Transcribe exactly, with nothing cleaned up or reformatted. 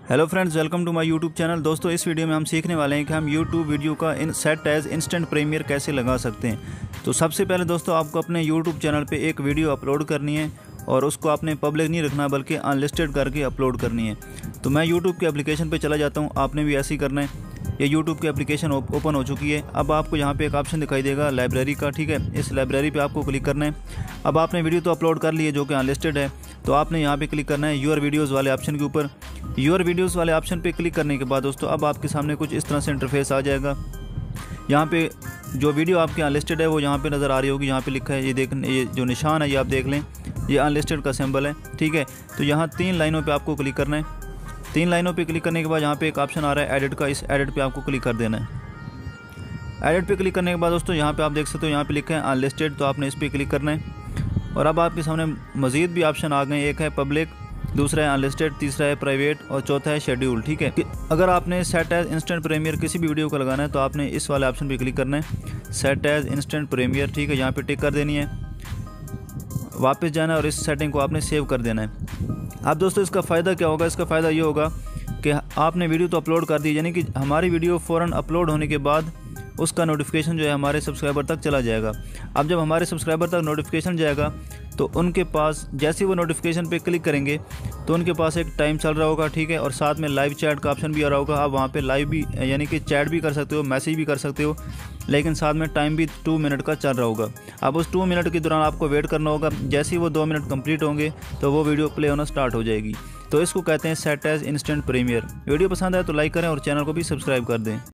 Hello friends, welcome to my YouTube channel. दोस्तों, इस video में हम सीखने वाले हैं कि हम यूट्यूब वीडियो का इन सेट एज इंस्टेंट प्रीमियर कैसे लगा सकते हैं। तो सबसे पहले दोस्तों, आपको अपने यूट्यूब चैनल पे एक वीडियो अपलोड करनी है और उसको आपने पब्लिक नहीं रखना बल्कि अनलिस्टेड करके अपलोड करनी है। तो मैं यूट्यूब के एप्लीकेशन पे चला जाता हूँ, आपने भी ऐसे ही करना है। ये यूट्यूब की एप्लीकेशन ओपन हो चुकी है। अब आपको यहाँ पे एक ऑप्शन दिखाई देगा लाइब्रेरी का, ठीक है। इस लाइब्रेरी पे आपको क्लिक करना है। अब आपने वीडियो तो अपलोड कर ली है जो कि अनलिस्टेड है, तो आपने यहाँ पे क्लिक करना है यूर वीडियोज़ वाले ऑप्शन के ऊपर। यूर वीडियोज़ वाले ऑप्शन पे क्लिक करने के बाद दोस्तों, अब आपके सामने कुछ इस तरह से इंटरफेस आ जाएगा। यहाँ पे जो वीडियो आपकी अनलिस्टेड है वो यहाँ पे नज़र आ रही होगी। यहाँ पे लिखा है, ये देख, ये जो निशान है ये आप देख लें, ये अनलिस्टेड का सिंबल है, ठीक है। तो यहाँ तीन लाइनों पे आपको क्लिक करना है। तीन लाइनों पे क्लिक करने के बाद यहाँ पे एक ऑप्शन आ रहा है एडिट का, इस एडिट पे आपको क्लिक कर देना है। एडिट पे क्लिक करने के बाद दोस्तों, यहाँ पे आप देख सकते हो, यहाँ पे लिखा है अनलिस्टेड, तो आपने इस पर क्लिक करना है। और अब आपके सामने मज़ीद भी ऑप्शन आ गए। एक है पब्लिक, दूसरा है अनलिस्टेड, तीसरा है प्राइवेट और चौथा है शेड्यूल, ठीक है। अगर आपने सेट एज इंस्टेंट प्रीमियर किसी भी वीडियो को लगाना है तो आपने इस वाले ऑप्शन पे क्लिक करना है, सेट एज इंस्टेंट प्रीमियर, ठीक है। यहाँ पे टिक कर देनी है, वापस जाना है और इस सेटिंग को आपने सेव कर देना है। अब दोस्तों, इसका फ़ायदा क्या होगा? इसका फ़ायदा ये होगा कि आपने वीडियो तो अपलोड कर दी, यानी कि हमारी वीडियो फ़ौरन अपलोड होने के बाद उसका नोटिफिकेशन जो है हमारे सब्सक्राइबर तक चला जाएगा। अब जब हमारे सब्सक्राइबर तक नोटिफिकेशन जाएगा तो उनके पास जैसे ही वो नोटिफिकेशन पे क्लिक करेंगे तो उनके पास एक टाइम चल रहा होगा, ठीक है। और साथ में लाइव चैट का ऑप्शन भी आ रहा होगा। आप वहाँ पे लाइव भी यानी कि चैट भी कर सकते हो, मैसेज भी कर सकते हो, लेकिन साथ में टाइम भी टू मिनट का चल रहा होगा। अब उस टू मिनट के दौरान आपको वेट करना होगा। जैसे ही वो दो मिनट कंप्लीट होंगे तो वो वीडियो प्ले होना स्टार्ट हो जाएगी। तो इसको कहते हैं set as instant premiere. Video पसंद आए तो लाइक करें और चैनल को भी सब्सक्राइब कर दें।